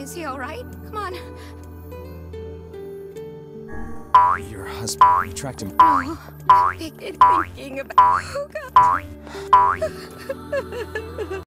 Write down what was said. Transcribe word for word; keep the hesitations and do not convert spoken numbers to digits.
Is he alright? Come on. Your husband, you tracked him. Oh, I get thinking about... Oh, God.